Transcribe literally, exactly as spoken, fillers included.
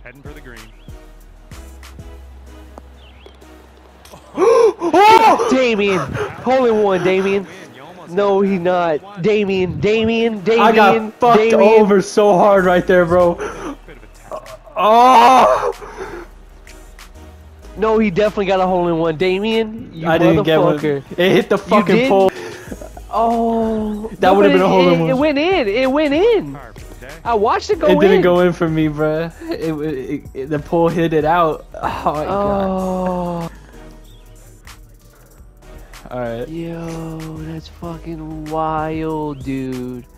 Heading for the green. Oh! Damien! Hole in one, Damien. No, he not. Damien, Damien, Damien, I got fucked Damien. over so hard right there, bro. Oh! No, he definitely got a hole in one. Damien, you I didn't get one. motherfucker. It hit the fucking did? pole. Oh, That no, would've but been a it- hole in it, one. It went in. It went in. I watched it go in. It didn't go in for me, bro. It, it, it the pole hit it out. Oh my god. Oh, All right. yo, that's fucking wild, dude.